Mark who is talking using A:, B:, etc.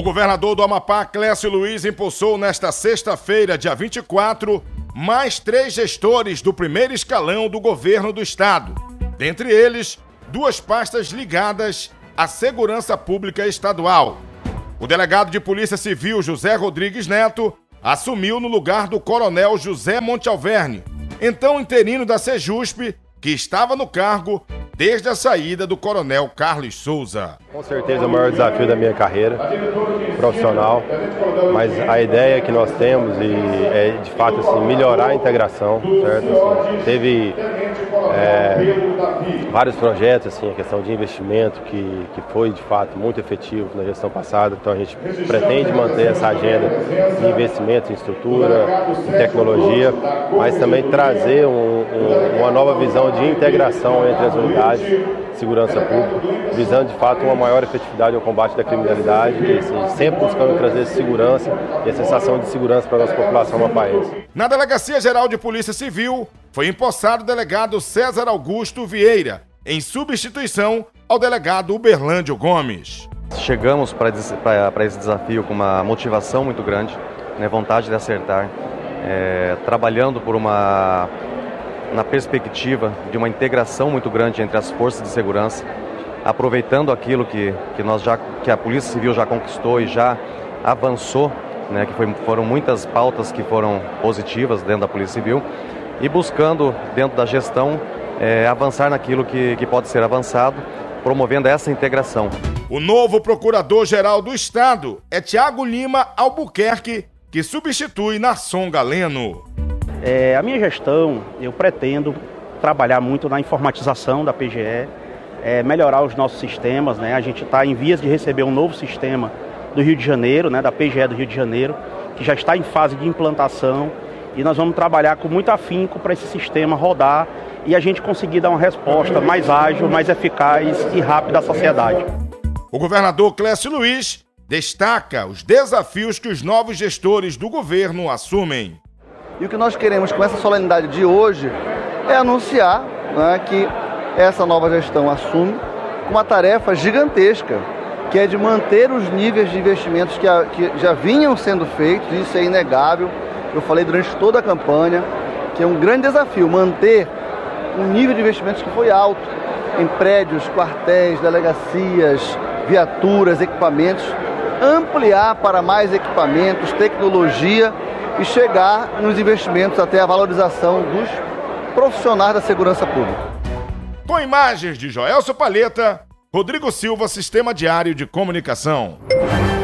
A: governador do Amapá, Clécio Luiz, impulsou nesta sexta-feira, dia 24, mais 3 gestores do primeiro escalão do governo do estado. Dentre eles, 2 pastas ligadas à segurança pública estadual. O delegado de Polícia Civil, José Rodrigues Neto, assumiu no lugar do coronel José Montealverne, então interino da Sejusp, que estava no cargo desde a saída do coronel Carlos Souza.
B: Com certeza o maior desafio da minha carreira profissional, mas a ideia que nós temos é de fato assim, melhorar a integração, certo? Assim, teve vários projetos, assim, a questão de investimento que foi de fato muito efetivo na gestão passada, então a gente pretende manter essa agenda de investimento em estrutura, em tecnologia, mas também trazer uma nova visão de integração entre as unidades de segurança pública, visando de fato uma maior efetividade ao combate da criminalidade e assim, sempre buscando trazer segurança e a sensação de segurança para a nossa população amapaense.
A: Na Delegacia Geral de Polícia Civil, foi empossado o delegado César Augusto Vieira, em substituição ao delegado Uberlândio Gomes.
C: Chegamos para esse desafio com uma motivação muito grande, né, vontade de acertar, trabalhando na perspectiva de uma integração muito grande entre as forças de segurança, aproveitando aquilo que a Polícia Civil já conquistou e já avançou, né, foram muitas pautas que foram positivas dentro da Polícia Civil, e buscando, dentro da gestão, avançar naquilo que pode ser avançado, promovendo essa integração.
A: O novo Procurador-Geral do Estado é Tiago Lima Albuquerque, que substitui Nasson Galeno.
D: A minha gestão, eu pretendo trabalhar muito na informatização da PGE, melhorar os nossos sistemas, né? A gente está em vias de receber um novo sistema do Rio de Janeiro, né? Da PGE do Rio de Janeiro, que já está em fase de implantação, e nós vamos trabalhar com muito afinco para esse sistema rodar e a gente conseguir dar uma resposta mais ágil, mais eficaz e rápida à sociedade.
A: O governador Clécio Luiz destaca os desafios que os novos gestores do governo assumem.
E: E o que nós queremos com essa solenidade de hoje é anunciar, né, que essa nova gestão assume uma tarefa gigantesca, que é de manter os níveis de investimentos que já vinham sendo feitos, isso é inegável. Eu falei durante toda a campanha que é um grande desafio manter um nível de investimentos que foi alto em prédios, quartéis, delegacias, viaturas, equipamentos, ampliar para mais equipamentos, tecnologia e chegar nos investimentos até a valorização dos profissionais da segurança pública.
A: Com imagens de Joelso Palheta, Rodrigo Silva, Sistema Diário de Comunicação.